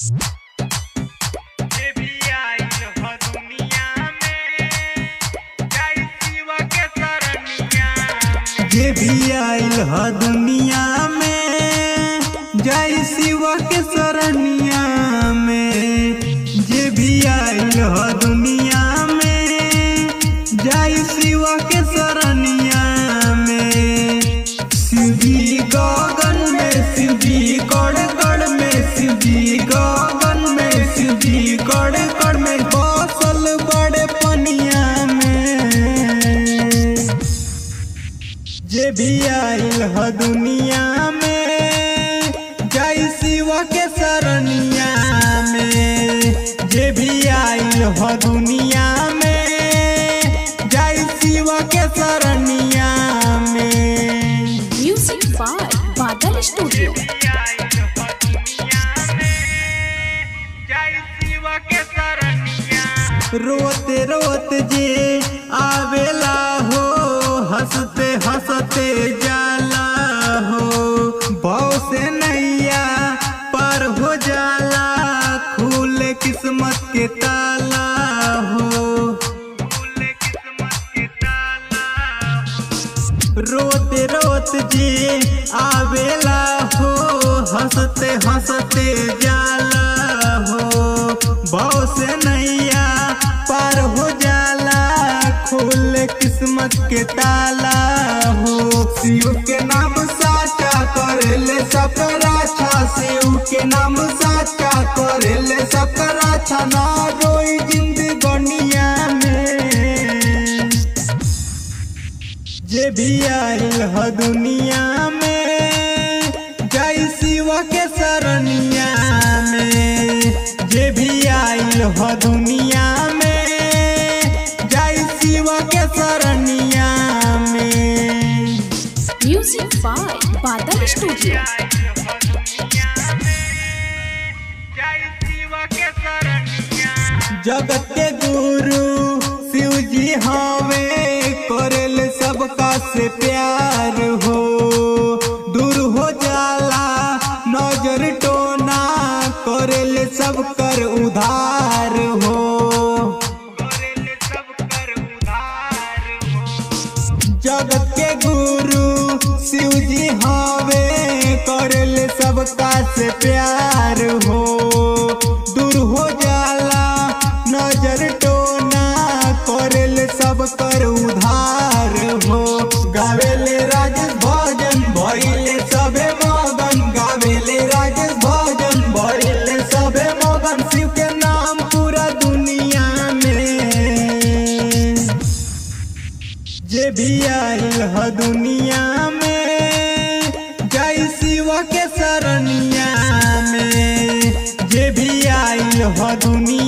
जे भी आइल ह दुनिया में जय शिव के शरणिया में। जे भी आइल ह दुनिया में जय शिव के शरणिया में। शिव जी गगन में, शिव जी कड़ कड़ में, शिव जी गगन में, शिव जी कड़ कड़ में बसल बड़े पनिया में। जे भी आइल ह दुनिया में जय शिव के शरणिया में। जे भी आइल ह दुनिया में जय शिव के शरणिया में। Music by Badal studio. रोते रोते जे आवेला हो, हंसते हंसते जाला हो। भाव से नैया पार हो जाला, खुले किस्मत के ताला हो। रोते रोते जे आवेला हो, हंसते हंसते जाला हो। भाव से नैया पार हो जाला, खोले किस्मत के ताला हो। शिव के नाम साचा करेले सबका अच्छा, शिव के नाम साचा करेले सबका अच्छा। ना रोई जिंदगनिया में। जे भी आइल ह दुनिया में जय शिव के शरणिया में। जे भी आइल ह दुनिया में जय शिव के शरणिया में। Music by Badal studio. जगत के गुरु शिव जी हवे, करेल सबका से प्यार हो। दूर हो जाला नजर टोना, करेल सब कर उधार हो। जगत के गुरु शिव जी हवे, करेल सबका से प्यार हो। दूर हो जाला नजर टोना, करेल सब कर उधार हो। गावेले राजेश भजन भइले सबे मगन, गावेले राजेश भजन भइले सबे मगन। शिव के नाम पूरा दुनिया में। जे भी आइल ह दुनिया में जय शिव के शरणिया में। जे भी आइल ह दुनिया